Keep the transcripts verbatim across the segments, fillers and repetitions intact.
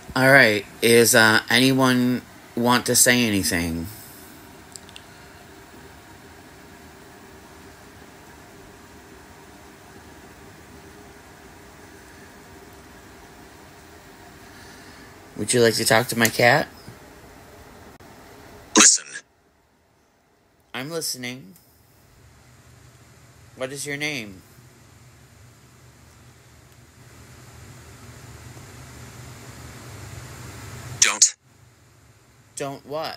Alright, is uh, anyone want to say anything? Would you like to talk to my cat? Listen. I'm listening. What is your name? Don't. Don't what?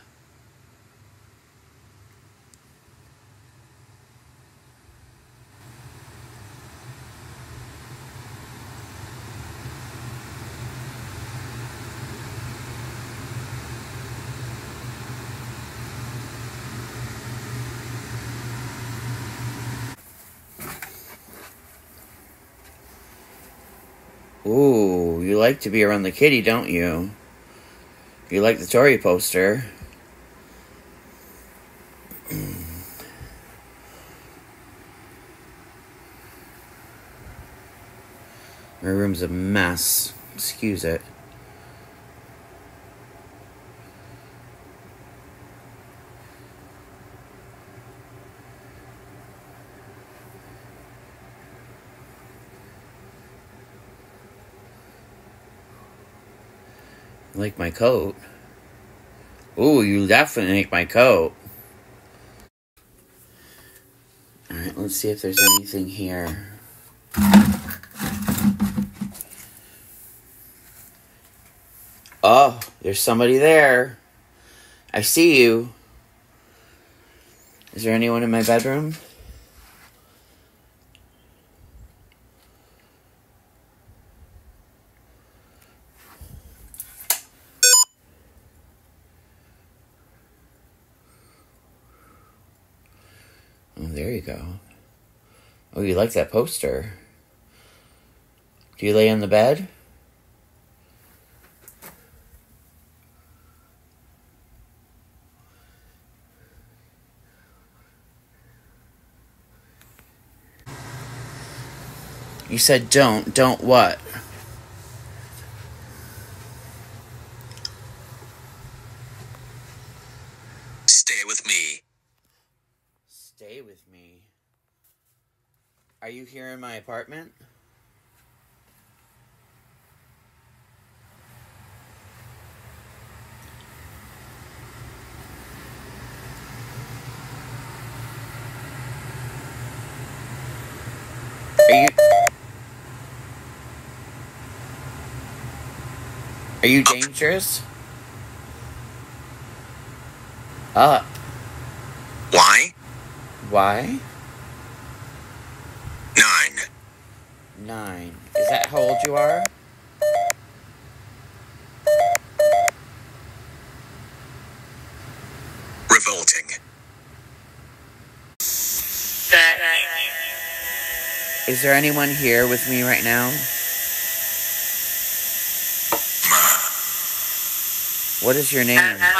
Ooh, you like to be around the kitty, don't you? You like the Tory poster. My room's a mess. Excuse it. Like my coat. Ooh, you definitely like my coat. Alright, let's see if there's anything here. Oh, there's somebody there. I see you. Is there anyone in my bedroom? Oh, there you go. Oh, you like that poster. Do you lay on the bed? You said don't. Don't what? Stay with me. Stay with me. Are you here in my apartment? Are you... Are you dangerous? Up. Why? Why? Nine. Nine. Is that how old you are? Revolting. Is there anyone here with me right now? What is your name?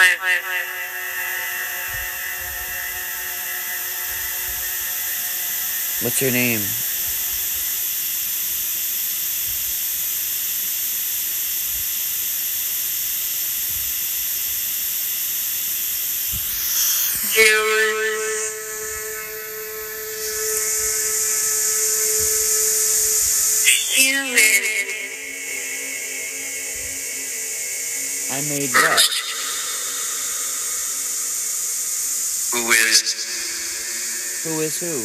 What's your name? I made what? Who is? Who is who?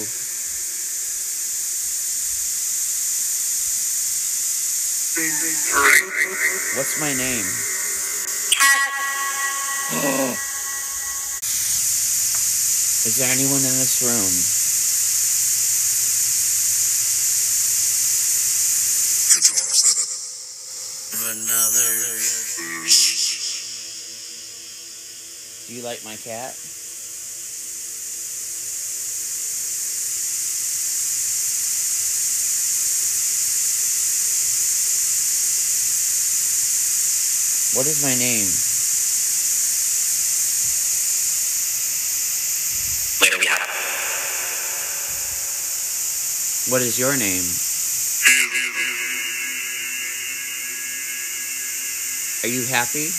What's my name? Is there anyone in this room? Another. Do you like my cat? What is my name? Later we have. What is your name? Are you happy?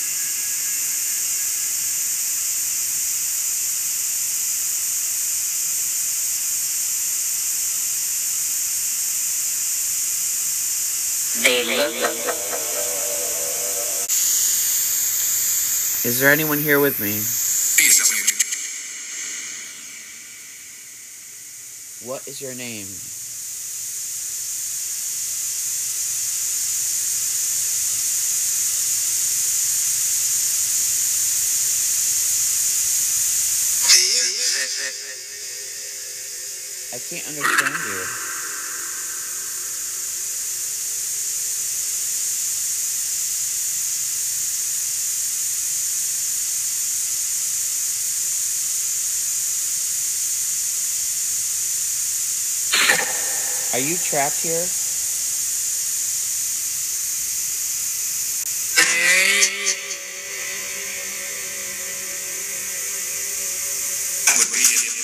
Is there anyone here with me? B S W. What is your name? I can't understand you. Are you trapped here? I would be